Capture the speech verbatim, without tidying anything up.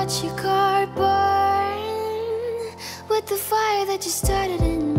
watch your car burn with the fire that you started in